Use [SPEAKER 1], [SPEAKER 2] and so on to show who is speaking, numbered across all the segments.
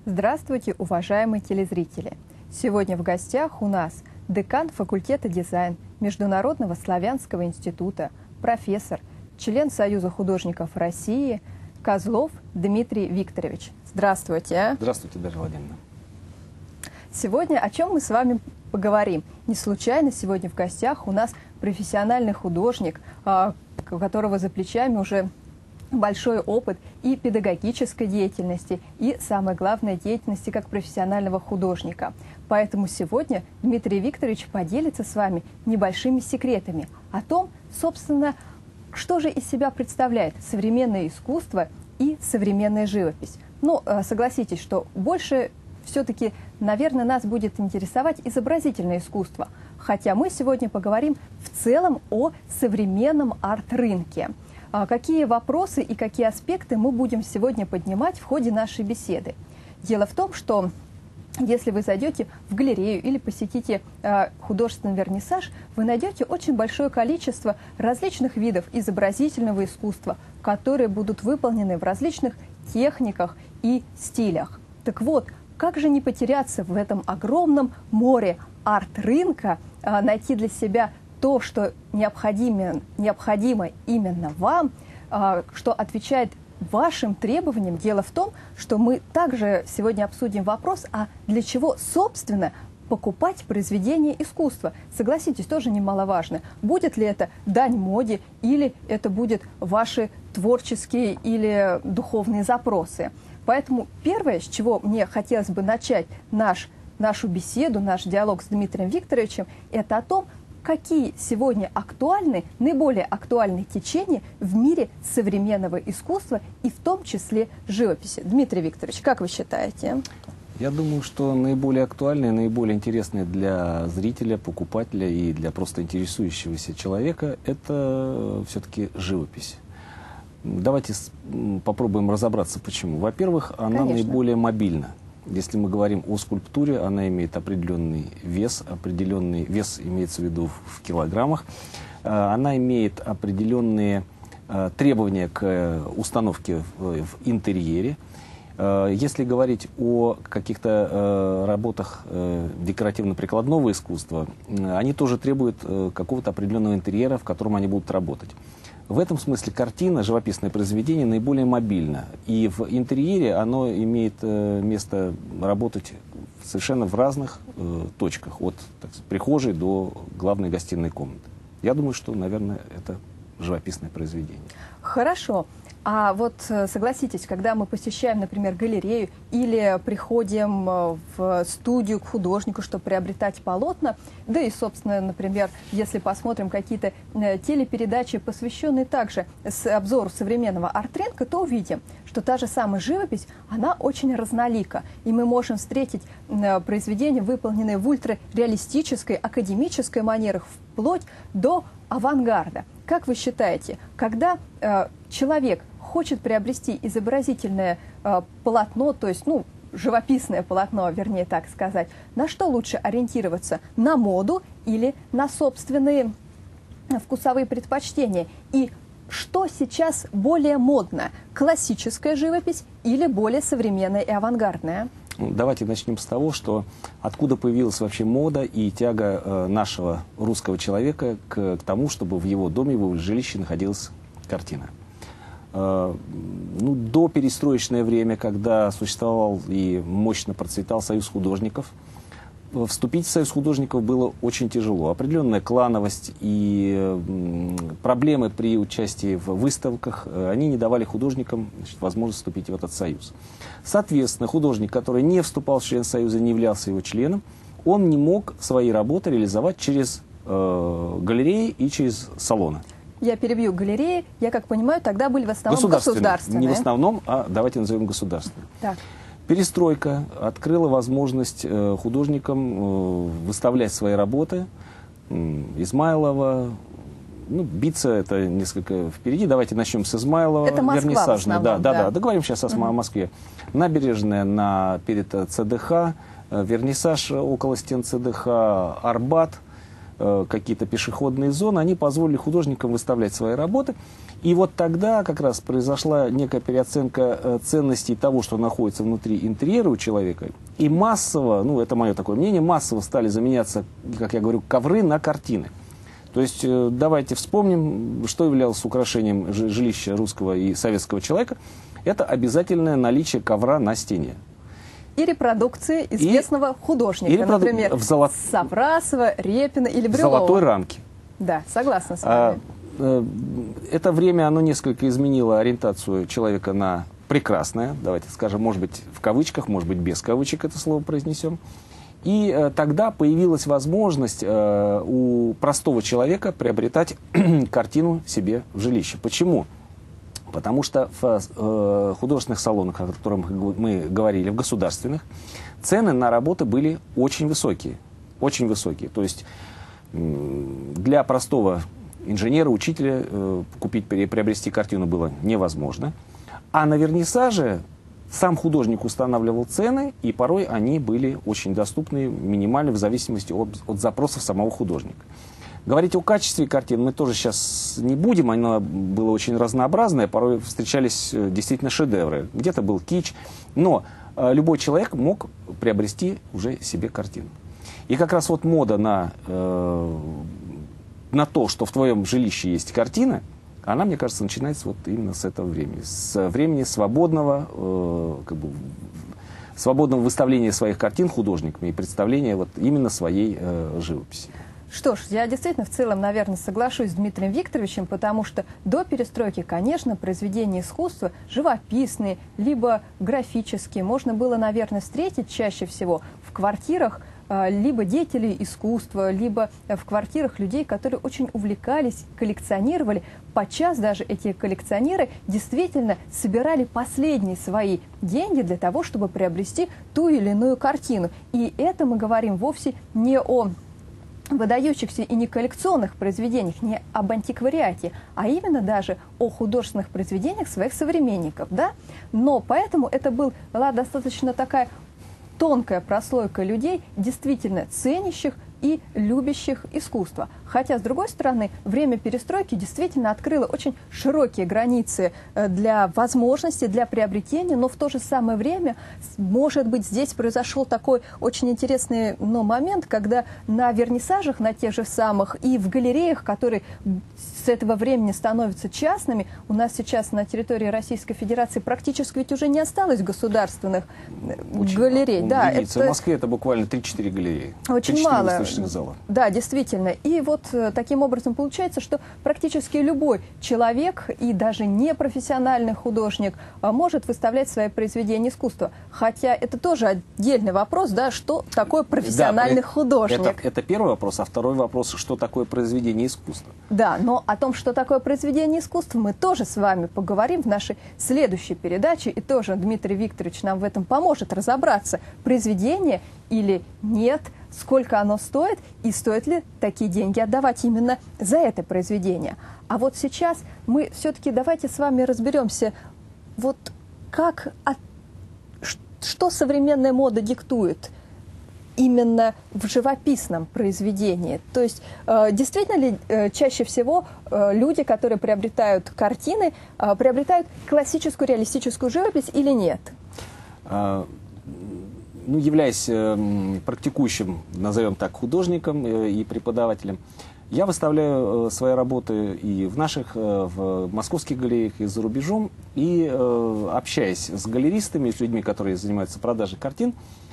[SPEAKER 1] Здравствуйте, уважаемые телезрители! Сегодня в гостях у нас декан факультета дизайн Международного славянского института, профессор, член Союза художников России Козлов Дмитрий Викторович. Здравствуйте!
[SPEAKER 2] Здравствуйте, Дарья Владимировна.
[SPEAKER 1] Сегодня о чем мы с вами поговорим? Не случайно сегодня в гостях у нас профессиональный художник, у которого за плечами уже большой опыт и педагогической деятельности, и, самое главное, деятельности как профессионального художника. Поэтому сегодня Дмитрий Викторович поделится с вами небольшими секретами о том, собственно, что же из себя представляет современное искусство и современная живопись. Ну, согласитесь, что больше все-таки, наверное, нас будет интересовать изобразительное искусство, хотя мы сегодня поговорим в целом о современном арт-рынке. Какие вопросы и какие аспекты мы будем сегодня поднимать в ходе нашей беседы? Дело в том, что если вы зайдете в галерею или посетите художественный вернисаж, вы найдете очень большое количество различных видов изобразительного искусства, которые будут выполнены в различных техниках и стилях. Так вот, как же не потеряться в этом огромном море арт-рынка, найти для себя то, что необходимо именно вам, что отвечает вашим требованиям. Дело в том, что мы также сегодня обсудим вопрос, а для чего, собственно, покупать произведения искусства. Согласитесь, тоже немаловажно. Будет ли это дань моде, или это будут ваши творческие или духовные запросы. Поэтому первое, с чего мне хотелось бы начать нашу беседу, наш диалог с Дмитрием Викторовичем, это о том, какие сегодня актуальны, наиболее актуальные течения в мире современного искусства и в том числе живописи. Дмитрий Викторович, как вы считаете?
[SPEAKER 2] Я думаю, что наиболее актуальные, наиболее интересные для зрителя, покупателя и для просто интересующегося человека – это все-таки живопись. Давайте попробуем разобраться, почему. Во-первых, она наиболее мобильна. Если мы говорим о скульптуре, она имеет определенный вес имеется в виду в килограммах. Она имеет определенные требования к установке в интерьере. Если говорить о каких-то работах декоративно-прикладного искусства, они тоже требуют какого-то определенного интерьера, в котором они будут работать. В этом смысле картина, живописное произведение наиболее мобильно. И в интерьере оно имеет место работать совершенно в разных точках, от прихожей до главной гостиной комнаты. Я думаю, что, наверное, это живописное произведение.
[SPEAKER 1] Хорошо. А вот согласитесь, когда мы посещаем, например, галерею или приходим в студию к художнику, чтобы приобретать полотна, да и, собственно, например, если посмотрим какие-то телепередачи, посвященные также обзору современного арт-рынка, то увидим, что та же самая живопись, она очень разнолика. И мы можем встретить произведения, выполненные в ультрареалистической, академической манерах, вплоть до авангарда. Как вы считаете, когда человек хочет приобрести изобразительное полотно, то есть, живописное полотно, вернее так сказать, на что лучше ориентироваться? На моду или на собственные вкусовые предпочтения? И что сейчас более модно? Классическая живопись или более современная и авангардная?
[SPEAKER 2] Давайте начнем с того, что откуда появилась вообще мода и тяга нашего русского человека к тому, чтобы в его доме, в его жилище находилась картина. До перестроечное время, когда существовал и мощно процветал Союз художников, вступить в Союз художников было очень тяжело. Определенная клановость и проблемы при участии в выставках, они не давали художникам возможность вступить в этот союз. Соответственно, художник, который не вступал в член союза, не являлся его членом, он не мог свои работы реализовать через галереи и через салоны.
[SPEAKER 1] Я перебью, галереи, я как понимаю, тогда были в основном государственные.
[SPEAKER 2] Не в основном, а давайте назовем государственные.
[SPEAKER 1] Так.
[SPEAKER 2] Перестройка открыла возможность художникам выставлять свои работы. Измайлова, Битца это несколько впереди. Давайте начнем с Измайлова.
[SPEAKER 1] Это Москва в основном,
[SPEAKER 2] да. Договорим сейчас о Москве. Набережная перед ЦДХ, вернисаж около стен ЦДХ, Арбат, какие-то пешеходные зоны. Они позволили художникам выставлять свои работы. И вот тогда как раз произошла некая переоценка ценностей того, что находится внутри интерьера у человека. И массово, ну это мое такое мнение, массово стали заменяться, как я говорю, ковры на картины. То есть давайте вспомним, что являлось украшением жилища русского и советского человека. Это обязательное наличие ковра на стене.
[SPEAKER 1] И репродукции известного художника, например, Саврасова, Репина или Брюлова.
[SPEAKER 2] В золотой рамке.
[SPEAKER 1] Да, согласна с вами.
[SPEAKER 2] Это время, оно несколько изменило ориентацию человека на прекрасное, давайте скажем, может быть, в кавычках, может быть, без кавычек это слово произнесем. И тогда появилась возможность у простого человека приобретать картину себе в жилище. Почему? Потому что в художественных салонах, о которых мы говорили, в государственных, цены на работы были очень высокие. Очень высокие. То есть для простого инженера, учителя купить, приобрести картину было невозможно. А на вернисаже сам художник устанавливал цены, и порой они были очень доступны, минимальны в зависимости от запросов самого художника. Говорить о качестве картин мы тоже сейчас не будем, оно было очень разнообразное, порой встречались действительно шедевры, где-то был кич, но любой человек мог приобрести уже себе картину. И как раз вот мода на то, что в твоем жилище есть картина, она, мне кажется, начинается вот именно с этого времени. С времени свободного, свободного выставления своих картин художниками и представления вот именно своей живописи.
[SPEAKER 1] Что ж, я действительно в целом, наверное, соглашусь с Дмитрием Викторовичем, потому что до перестройки, конечно, произведения искусства живописные, либо графические можно было, наверное, встретить чаще всего в квартирах либо деятелей искусства, либо в квартирах людей, которые очень увлекались, коллекционировали. Подчас даже эти коллекционеры действительно собирали последние свои деньги для того, чтобы приобрести ту или иную картину. И это мы говорим вовсе не о выдающихся и не коллекционных произведениях, не об антиквариате, а именно даже о художественных произведениях своих современников. Да? Но поэтому это была достаточно такая тонкая прослойка людей, действительно ценящих и любящих искусство. Хотя, с другой стороны, время перестройки действительно открыло очень широкие границы для возможностей, для приобретения, но в то же самое время, может быть, здесь произошел такой очень интересный момент, когда на вернисажах, на тех же самых, и в галереях, которые с этого времени становятся частными, у нас сейчас на территории Российской Федерации практически ведь уже не осталось государственных галерей. Да,
[SPEAKER 2] в Москве это буквально 3-4 галереи.
[SPEAKER 1] Очень мало.
[SPEAKER 2] Зала.
[SPEAKER 1] Да, действительно. И вот таким образом получается, что практически любой человек и даже непрофессиональный художник может выставлять свои произведения искусства. Хотя это тоже отдельный вопрос, да, что такое профессиональный художник.
[SPEAKER 2] Это первый вопрос, а второй вопрос, что такое произведение искусства.
[SPEAKER 1] Да, но о том, что такое произведение искусства, мы тоже с вами поговорим в нашей следующей передаче. И тоже Дмитрий Викторович нам в этом поможет разобраться, произведение или нет, сколько оно стоит и стоит ли такие деньги отдавать именно за это произведение. А вот сейчас мы все-таки давайте с вами разберемся, вот что современная мода диктует именно в живописном произведении. То есть действительно ли чаще всего люди, которые приобретают картины, приобретают классическую реалистическую живопись или нет?
[SPEAKER 2] Являясь практикующим, назовем так, художником и преподавателем, я выставляю свои работы и в московских галереях, и за рубежом, и общаясь с галеристами, с людьми, которые занимаются продажей картин,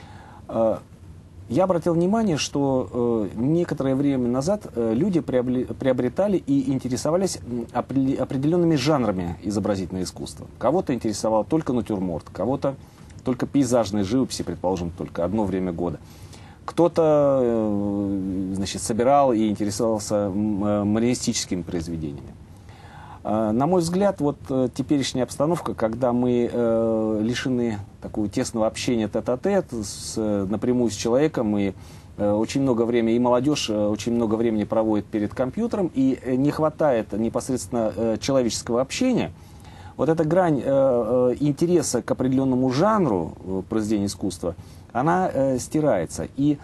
[SPEAKER 2] я обратил внимание, что некоторое время назад люди приобретали и интересовались определенными жанрами изобразительного искусства. Кого-то интересовал только натюрморт, кого-то только пейзажной живописи, предположим, только одно время года. Кто-то, собирал и интересовался модернистическими произведениями. На мой взгляд, вот теперешняя обстановка, когда мы лишены такого тесного общения тет-а-тет напрямую с человеком, и очень много времени, и молодежь очень много времени проводит перед компьютером, и не хватает непосредственно человеческого общения, вот эта грань интереса к определенному жанру произведения искусства, она стирается. И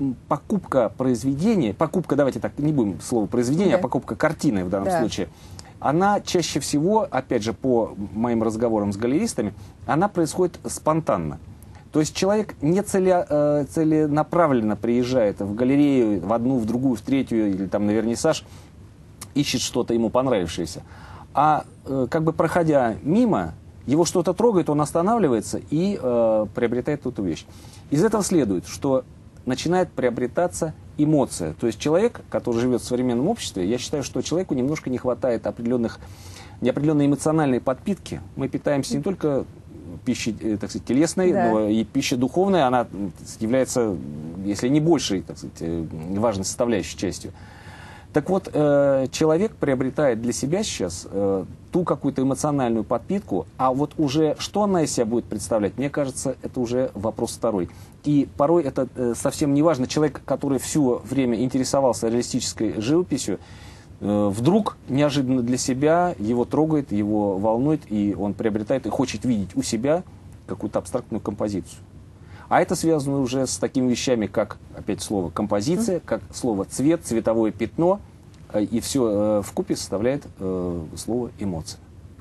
[SPEAKER 2] покупка произведения, давайте так, не будем слово произведение, а покупка картины в данном случае, она чаще всего, опять же, по моим разговорам с галеристами, она происходит спонтанно. То есть человек не целенаправленно приезжает в галерею, в одну, в другую, в третью, или там на вернисаж, ищет что-то ему понравившееся. А как бы проходя мимо, его что-то трогает, он останавливается и приобретает эту вещь. Из этого следует, что начинает приобретаться эмоция. То есть человек, который живет в современном обществе, я считаю, что человеку немножко не хватает определенной эмоциональной подпитки. Мы питаемся не только пищей, так сказать, телесной,
[SPEAKER 1] да,
[SPEAKER 2] но и пища духовная, она является, если не большей, так сказать, важной составляющей частью. Так вот, человек приобретает для себя сейчас ту какую-то эмоциональную подпитку, а вот уже что она из себя будет представлять, мне кажется, это уже вопрос второй. И порой это совсем не важно. Человек, который все время интересовался реалистической живописью, вдруг неожиданно для себя его трогает, его волнует, и он приобретает и хочет видеть у себя какую-то абстрактную композицию. А это связано уже с такими вещами, как, опять слово, композиция, как слово цвет, цветовое пятно, и все вкупе составляет слово эмоция.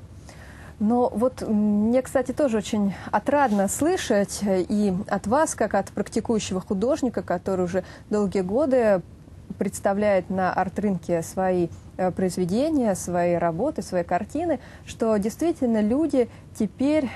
[SPEAKER 1] Но вот мне, кстати, тоже очень отрадно слышать и от вас, как от практикующего художника, который уже долгие годы представляет на арт-рынке свои произведения, свои работы, свои картины, что действительно люди теперь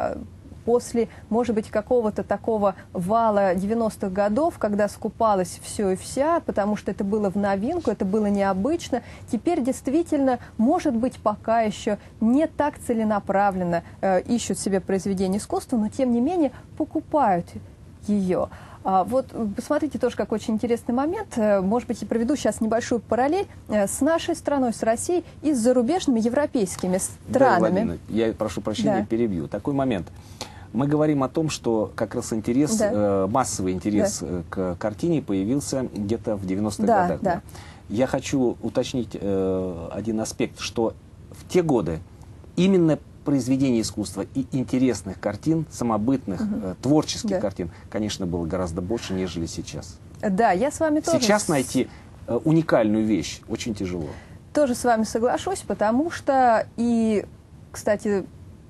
[SPEAKER 1] после, может быть, какого-то такого вала 90-х годов, когда скупалось все и вся, потому что это было в новинку, это было необычно, теперь действительно, может быть, пока еще не так целенаправленно ищут себе произведения искусства, но тем не менее покупают ее. Вот посмотрите тоже, какой очень интересный момент. Может быть, я проведу сейчас небольшую параллель с нашей страной, с Россией и с зарубежными европейскими странами.
[SPEAKER 2] Да, Владимир, я прошу прощения,
[SPEAKER 1] да,
[SPEAKER 2] перебью. Такой момент. Мы говорим о том, что как раз интерес,
[SPEAKER 1] да,
[SPEAKER 2] массовый интерес, да, к картине появился где-то в 90-х
[SPEAKER 1] да,
[SPEAKER 2] годах.
[SPEAKER 1] Да.
[SPEAKER 2] Я хочу уточнить один аспект, что в те годы именно произведений искусства и интересных картин, самобытных, творческих, да, картин, конечно, было гораздо больше, нежели сейчас.
[SPEAKER 1] Да, я с вами тоже...
[SPEAKER 2] Сейчас найти уникальную вещь очень тяжело.
[SPEAKER 1] Тоже с вами соглашусь, потому что и, кстати,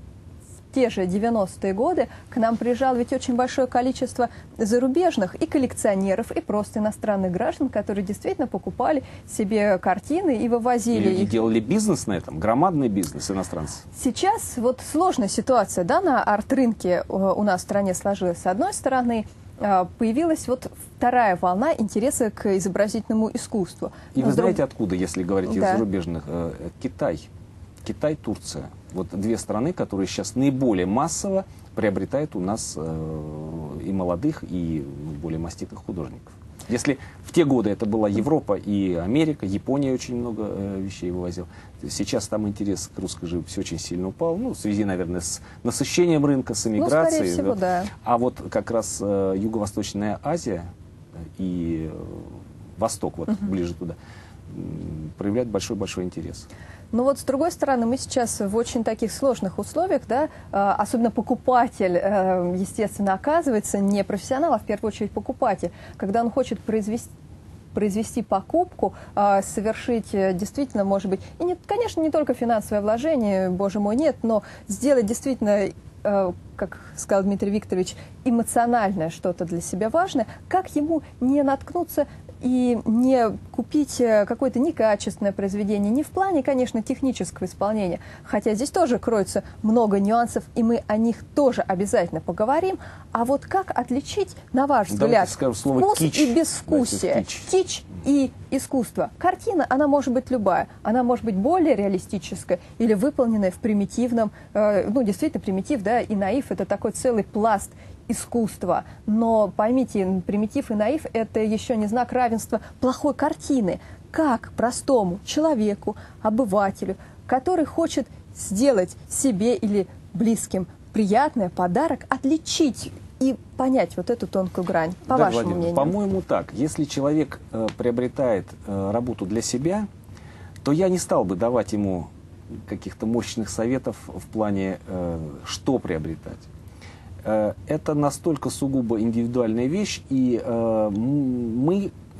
[SPEAKER 1] в те же 90-е годы к нам приезжало ведь очень большое количество зарубежных и коллекционеров, и просто иностранных граждан, которые действительно покупали себе картины и вывозили их.
[SPEAKER 2] И делали бизнес на этом, громадный бизнес иностранцы.
[SPEAKER 1] Сейчас вот сложная ситуация, да, на арт-рынке у нас в стране сложилась. С одной стороны, появилась вот вторая волна интереса к изобразительному искусству.
[SPEAKER 2] И вы знаете, откуда, если говорить, да, из зарубежных? Китай. Китай, Турция. Вот две страны, которые сейчас наиболее массово приобретают у нас и молодых, и более маститых художников. Если в те годы это была Европа и Америка, Япония очень много вещей вывозила, сейчас там интерес к русской живописи очень сильно упал, ну, в связи, наверное, с насыщением рынка, с эмиграцией.
[SPEAKER 1] Ну, скорее всего, да.
[SPEAKER 2] А вот как раз Юго-Восточная Азия и Восток, вот ближе туда, проявляют большой-большой интерес.
[SPEAKER 1] Но вот с другой стороны, мы сейчас в очень таких сложных условиях, да, особенно покупатель, естественно, оказывается не профессионал, а в первую очередь покупатель, когда он хочет произвести покупку, совершить действительно, может быть, и, не, конечно, не только финансовое вложение, боже мой, нет, но сделать действительно, как сказал Дмитрий Викторович, эмоциональное что-то для себя важное, как ему не наткнуться и не купить какое-то некачественное произведение, не в плане, конечно, технического исполнения, хотя здесь тоже кроется много нюансов, и мы о них тоже обязательно поговорим. А вот как отличить, на ваш взгляд, вкус и безвкусие, кич и искусство? Картина, она может быть любая, она может быть более реалистическая или выполненная в примитивном, ну, действительно примитив, да, и наив – это такой целый пласт искусства. Но поймите, примитив и наив – это еще не знак равенства плохой картины. Как простому человеку, обывателю, который хочет сделать себе или близким приятный подарок, отличить и понять вот эту тонкую грань, по вашему мнению?
[SPEAKER 2] По-моему, так. Если человек приобретает работу для себя, то я не стал бы давать ему каких-то мощных советов в плане, что приобретать. Это настолько сугубо индивидуальная вещь, и мы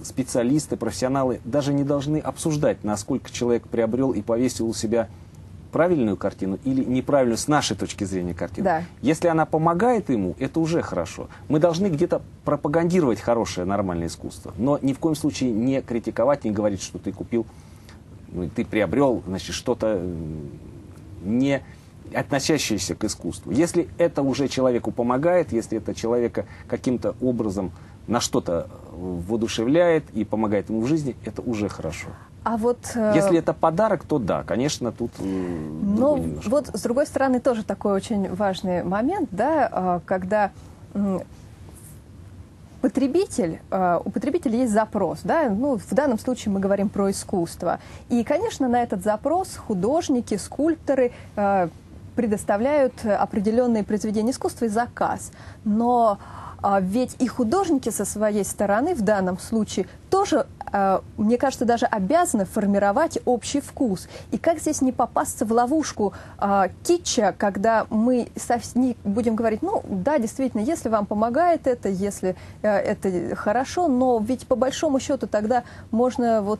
[SPEAKER 2] специалисты, профессионалы даже не должны обсуждать, насколько человек приобрел и повесил у себя правильную картину или неправильную с нашей точки зрения картину.
[SPEAKER 1] Да.
[SPEAKER 2] Если она помогает ему, это уже хорошо. Мы должны где-то пропагандировать хорошее, нормальное искусство, но ни в коем случае не критиковать, не говорить, что ты купил, ты приобрел, значит, что-то не относящееся к искусству. Если это уже человеку помогает, если это человека каким-то образом на что-то воодушевляет и помогает ему в жизни, это уже хорошо.
[SPEAKER 1] А вот,
[SPEAKER 2] если это подарок, то да, конечно, тут
[SPEAKER 1] ну, вот с другой стороны тоже такой очень важный момент, да, когда потребитель, у потребителя есть запрос, да, ну, в данном случае мы говорим про искусство. И, конечно, на этот запрос художники, скульпторы предоставляют определенные произведения искусства и заказ. Но ведь и художники со своей стороны в данном случае тоже, мне кажется, даже обязаны формировать общий вкус. И как здесь не попасться в ловушку китча, когда мы будем говорить, ну да, действительно, если вам помогает это, если это хорошо, но ведь по большому счету тогда можно вот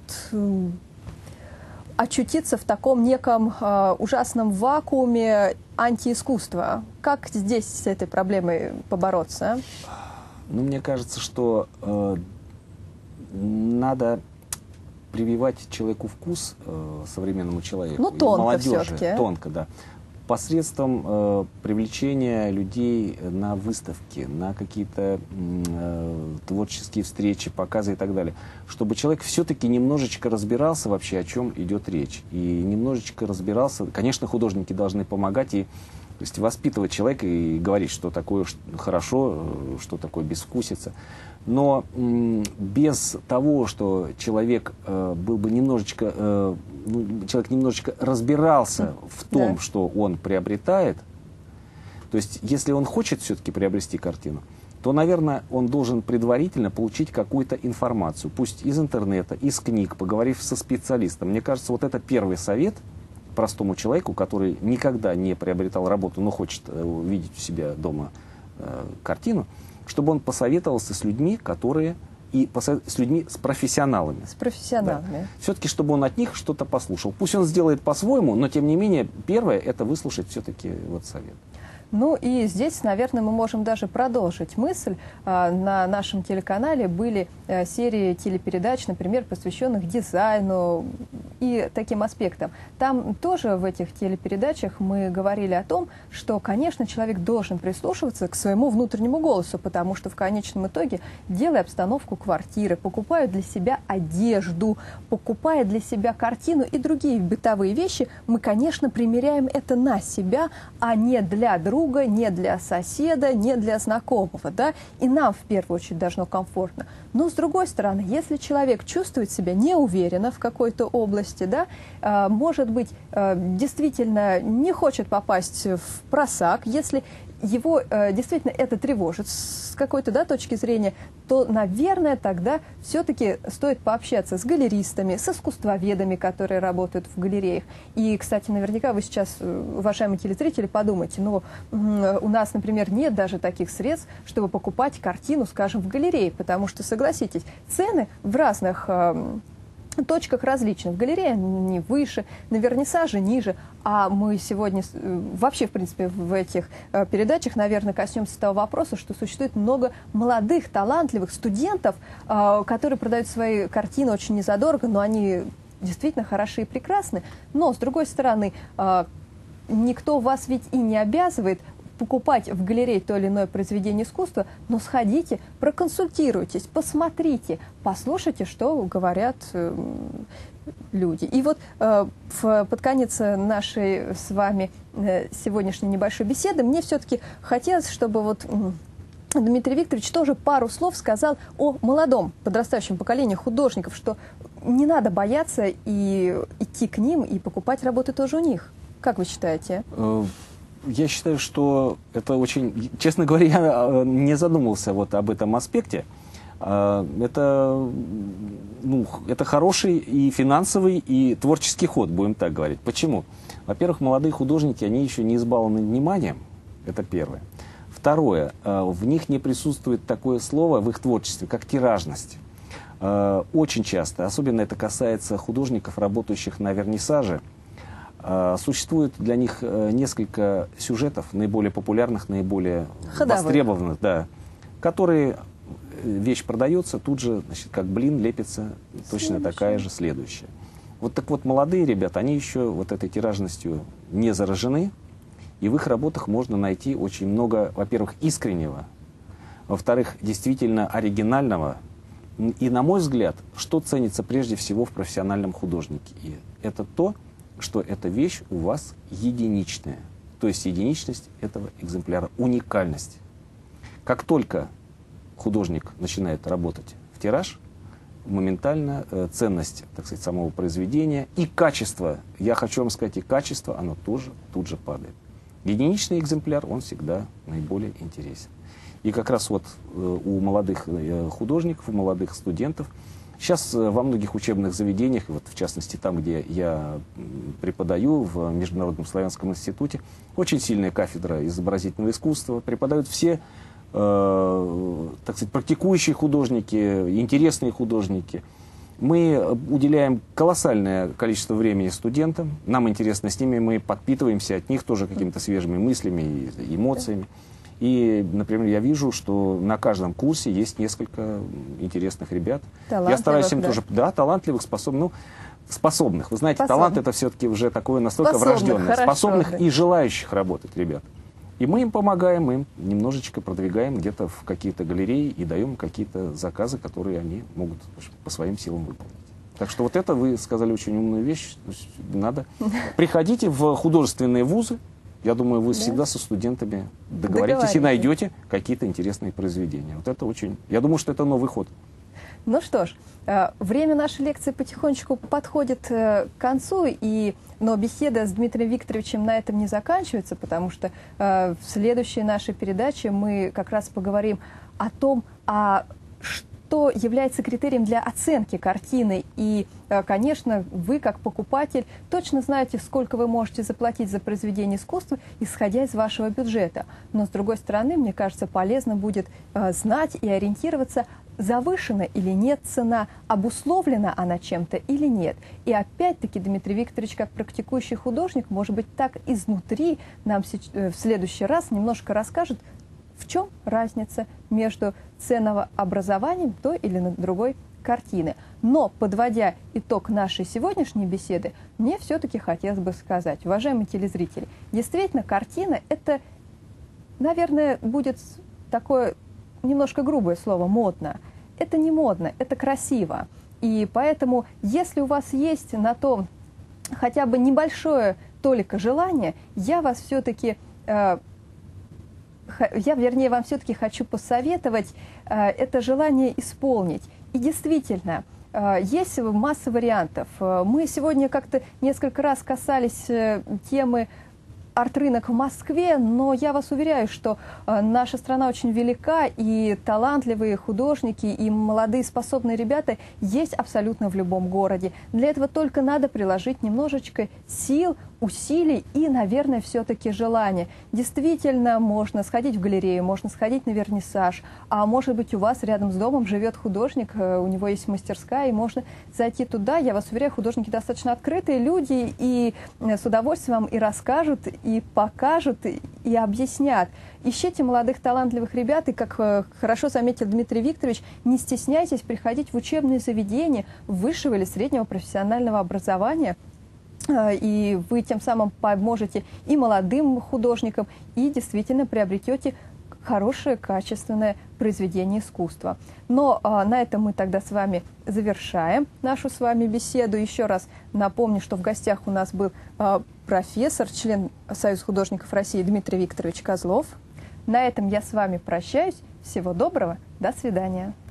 [SPEAKER 1] очутиться в таком неком ужасном вакууме антиискусства. Как здесь с этой проблемой побороться?
[SPEAKER 2] Ну, мне кажется, что надо прививать человеку вкус, современному человеку.
[SPEAKER 1] Ну, тонко
[SPEAKER 2] молодежи,
[SPEAKER 1] все-таки.
[SPEAKER 2] Тонко, да. Посредством привлечения людей на выставки, на какие-то творческие встречи, показы и так далее. Чтобы человек все-таки немножечко разбирался вообще, о чем идет речь. И немножечко разбирался. Конечно, художники должны помогать и, то есть, воспитывать человека и говорить, что такое хорошо, что такое безвкусица. Но без того, что человек был бы немножечко, человек немножечко разбирался в том, что он приобретает, то есть если он хочет все-таки приобрести картину, то, наверное, он должен предварительно получить какую-то информацию, пусть из интернета, из книг, поговорив со специалистом. Мне кажется, вот это первый совет простому человеку, который никогда не приобретал работу, но хочет увидеть у себя дома картину, чтобы он посоветовался с людьми, с людьми, с профессионалами.
[SPEAKER 1] С профессионалами.
[SPEAKER 2] Да. Все-таки, чтобы он от них что-то послушал. Пусть он сделает по-своему, но тем не менее, первое, это выслушать все-таки вот совет.
[SPEAKER 1] Ну и здесь, наверное, мы можем даже продолжить мысль. На нашем телеканале были серии телепередач, например, посвященных дизайну и таким аспектам. Там тоже в этих телепередачах мы говорили о том, что, конечно, человек должен прислушиваться к своему внутреннему голосу, потому что в конечном итоге, делая обстановку квартиры, покупая для себя одежду, покупая для себя картину и другие бытовые вещи, мы, конечно, примеряем это на себя, а не для друга, не для соседа, не для знакомого, да, и нам в первую очередь должно комфортно. Но с другой стороны, если человек чувствует себя неуверенно в какой-то области, да, может быть, действительно не хочет попасть в просак, если его действительно это тревожит с какой-то, да, точки зрения, то, наверное, тогда все-таки стоит пообщаться с галеристами, с искусствоведами, которые работают в галереях. И, кстати, наверняка вы сейчас, уважаемые телезрители, подумаете, ну, у нас, например, нет даже таких средств, чтобы покупать картину, скажем, в галерее, потому что, согласитесь, цены в разных точках различны. В галерее они выше, на вернисаже ниже. А мы сегодня вообще, в принципе, в этих передачах, наверное, коснемся того вопроса, что существует много молодых, талантливых студентов, которые продают свои картины очень незадорого, но они действительно хороши и прекрасны. Но, с другой стороны, никто вас ведь и не обязывает покупать в галерее то или иное произведение искусства, но сходите, проконсультируйтесь, посмотрите, послушайте, что говорят люди. И вот под конец нашей с вами сегодняшней небольшой беседы мне все-таки хотелось, чтобы вот Дмитрий Викторович тоже пару слов сказал о молодом подрастающем поколении художников, что не надо бояться и идти к ним и покупать работы тоже у них. Как вы считаете?
[SPEAKER 2] Я считаю, что это очень... Честно говоря, я не задумывался вот об этом аспекте. Это хороший и финансовый, и творческий ход, будем так говорить. Почему? Во-первых, молодые художники, они еще не избалованы вниманием. Это первое. Второе, в них не присутствует такое слово в их творчестве, как тиражность. очень часто, особенно это касается художников, работающих на вернисаже, существует для них несколько сюжетов, наиболее популярных, наиболее востребованных, да, которые, вещь продается, тут же, значит, как блин, лепится точно такая же следующая. Вот так вот, молодые ребята, они еще вот этой тиражностью не заражены, и в их работах можно найти очень много, во-первых, искреннего, во-вторых, действительно оригинального. И, на мой взгляд, что ценится прежде всего в профессиональном художнике? И это то, что эта вещь у вас единичная. То есть единичность этого экземпляра, уникальность. Как только художник начинает работать в тираж, моментально ценность, так сказать, самого произведения и качество, я хочу вам сказать, и качество, оно тоже тут же падает. Единичный экземпляр, он всегда наиболее интересен. И как раз вот у молодых художников, у молодых студентов, сейчас во многих учебных заведениях, вот в частности там, где я преподаю, в Международном славянском институте, очень сильная кафедра изобразительного искусства, преподают все, так сказать, практикующие художники, интересные художники. Мы уделяем колоссальное количество времени студентам, нам интересно с ними, мы подпитываемся от них тоже какими-то свежими мыслями и эмоциями. И, например, я вижу, что на каждом курсе есть несколько интересных ребят. Я стараюсь им тоже, да, талантливых, способных. Вы знаете, талант это все-таки уже такое настолько врожденное. Способных и желающих работать ребят. И мы им помогаем, мы им немножечко продвигаем где-то в какие-то галереи и даем им какие-то заказы, которые они могут по своим силам выполнить. Так что вот это вы сказали очень умную вещь. Надо. Приходите в художественные вузы. Я думаю, вы всегда со студентами договоритесь и найдете какие-то интересные произведения. Вот это очень... Я думаю, что это новый ход.
[SPEAKER 1] Ну что ж, время нашей лекции потихонечку подходит к концу, но беседа с Дмитрием Викторовичем на этом не заканчивается, потому что в следующей нашей передаче мы как раз поговорим о том, что является критерием для оценки картины. И, конечно, вы, как покупатель, точно знаете, сколько вы можете заплатить за произведение искусства, исходя из вашего бюджета. Но, с другой стороны, мне кажется, полезно будет знать и ориентироваться, завышена или нет цена, обусловлена она чем-то или нет. И опять-таки Дмитрий Викторович, как практикующий художник, может быть, так изнутри нам в следующий раз немножко расскажет, в чем разница между ценообразованием той или другой картины. Но, подводя итог нашей сегодняшней беседы, мне все-таки хотелось бы сказать, уважаемые телезрители, действительно, картина – это, наверное, будет такое немножко грубое слово «модно». Это не модно, это красиво. И поэтому, если у вас есть на то хотя бы небольшое толико желания, я вам все-таки хочу посоветовать это желание исполнить. И действительно, есть масса вариантов. Мы сегодня как-то несколько раз касались темы арт-рынок в Москве, но я вас уверяю, что наша страна очень велика, и талантливые художники, и молодые способные ребята есть абсолютно в любом городе. Для этого только надо приложить немножечко сил, усилий и, наверное, все-таки желания. Действительно, можно сходить в галерею, можно сходить на вернисаж, а может быть, у вас рядом с домом живет художник, у него есть мастерская, и можно зайти туда. Я вас уверяю, художники достаточно открытые люди, и с удовольствием вам и расскажут, и покажут, и объяснят. Ищите молодых талантливых ребят, и, как хорошо заметил Дмитрий Викторович, не стесняйтесь приходить в учебные заведения высшего или среднего профессионального образования. И вы тем самым поможете и молодым художникам, и действительно приобретете хорошее, качественное произведение искусства. Но на этом мы тогда с вами завершаем нашу с вами беседу. Еще раз напомню, что в гостях у нас был профессор, член Союза художников России Дмитрий Викторович Козлов. На этом я с вами прощаюсь. Всего доброго. До свидания.